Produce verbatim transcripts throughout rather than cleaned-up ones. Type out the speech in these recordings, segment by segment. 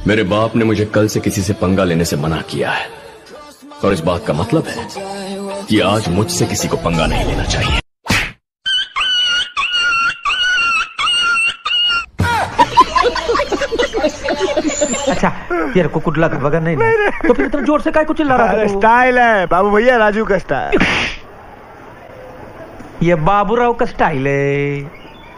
मेरे बाप ने मुझे कल से किसी से पंगा लेने से मना किया है, और इस बात का मतलब है कि आज मुझसे किसी को पंगा नहीं लेना चाहिए। अच्छा, यार को कुछ लगा वगैरह नहीं, नहीं, नहीं। तो फिर इतना जोर से काय कुछ चिल्ला रहा था? स्टाइल है बाबू भैया, राजू का स्टाइल। ये बाबूराव का स्टाइल है।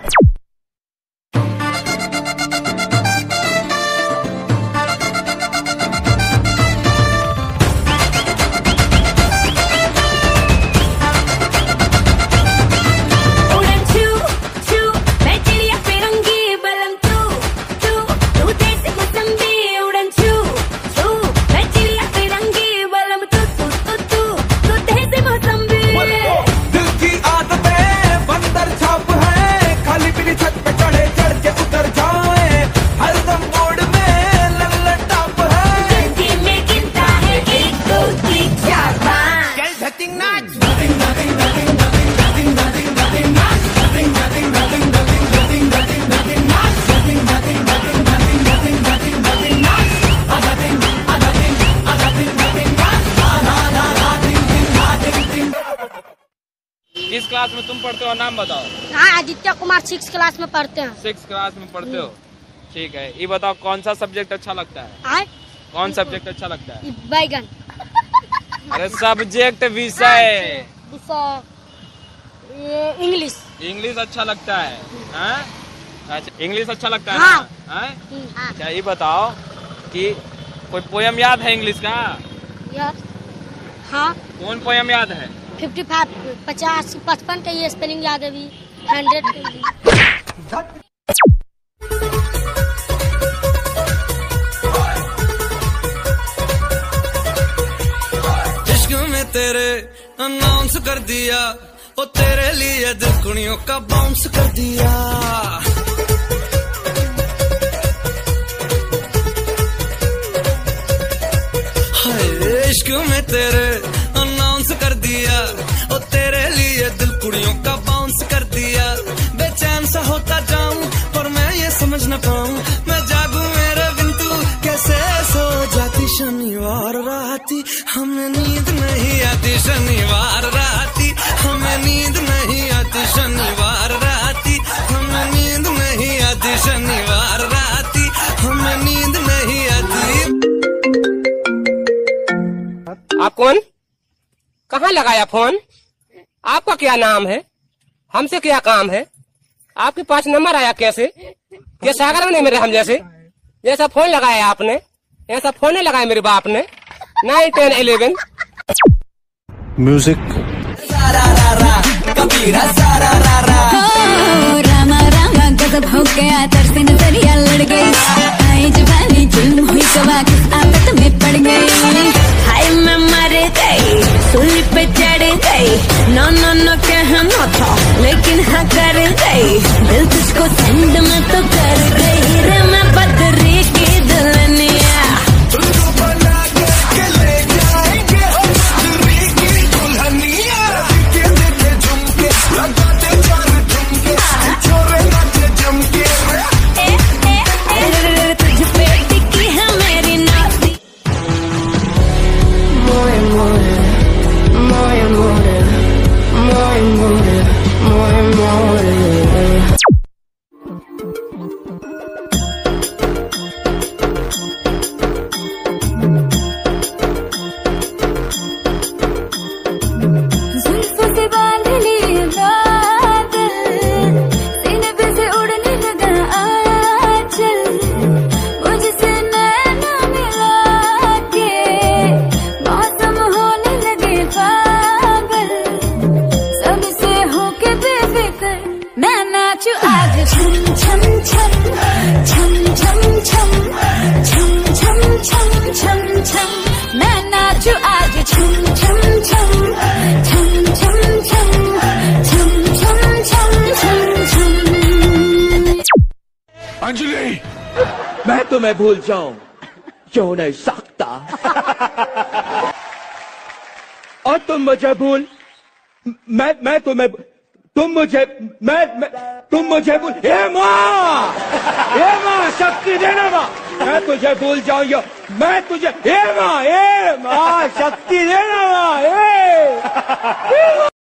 किस क्लास में तुम पढ़ते हो, नाम बताओ। हाँ, आदित्य कुमार सिक्स क्लास में पढ़ते हैं। सिक्स क्लास में पढ़ते हो, ठीक है। ये बताओ कौन सा सब्जेक्ट अच्छा लगता है? आए? कौन सब्जेक्ट अच्छा लगता है? बैगन। अरे सब्जेक्ट विषय इंग्लिश। इंग्लिश अच्छा लगता है, हाँ? अच्छा, इंग्लिश अच्छा लगता है हाँ। ना? अच्छा, ये बताओ कि कोई पोयम याद है इंग्लिश का? यार हाँ। कौन पोयम याद है? फिफ्टी फाइव पचास पचपन का ये स्पेलिंग याद है भी, हंड्रेड इश्क में तेरे अनाउंस कर दिया, ओ तेरे लिए दिल कुड़ियों का बाउंस कर दिया। हाय इश्क में तेरे अनाउंस कर दिया, ओ तेरे लिए दिल कुड़ियों का बाउंस कर दिया। बेचैन सा होता जाऊं पर मैं ये समझ न पाऊं, मैं जागूं मेरे बिन तू कैसे सो जाती। शनिवार राती हमें नींद नहीं आती, शनिवार राती हमें नींद नहीं आती, शनिवार राती हमें नींद नहीं आती, शनिवार राती हमें नींद नहीं आती। आप कौन? कहाँ लगाया फोन? आपका क्या नाम है? हमसे क्या काम है? आपके पास नंबर आया कैसे? ये सागर में नहीं मेरे हम जैसे जैसा फोन लगाया आपने, ऐसा फोन नहीं लगाया मेरे बाप ने। Nine ten eleven music Rama Rama गजब हो गया, तरसे नजरिया लड़ गई, आई जवानी जुल्म हुई कवा किस आफत में पड़ गई। हाय मैं मर गई, सूली पे चढ़ गई, नो नो नो कहना था लेकिन हाँ कर गई, दिल तुझको सेंड में तो कर गई रे मैं बदरी की दुल्हनिया। अंजलि, मैं तुम्हें भूल जाऊं क्यों नहीं सकता, और तुम मुझे भूल, मैं मैं तुम्हें तुम मुझे मैं, मैं तुम मुझे भूल हे माँ हे माँ शक्ति देना माँ मैं तुझे भूल जाऊंगा मैं तुझे हे माँ हे माँ शक्ति देना माँ हे